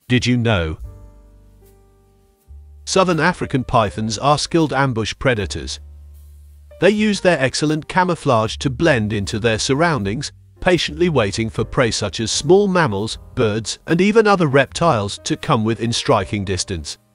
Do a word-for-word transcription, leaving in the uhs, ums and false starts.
Did you know? Southern African pythons are skilled ambush predators. They use their excellent camouflage to blend into their surroundings, patiently waiting for prey such as small mammals, birds, and even other reptiles to come within striking distance.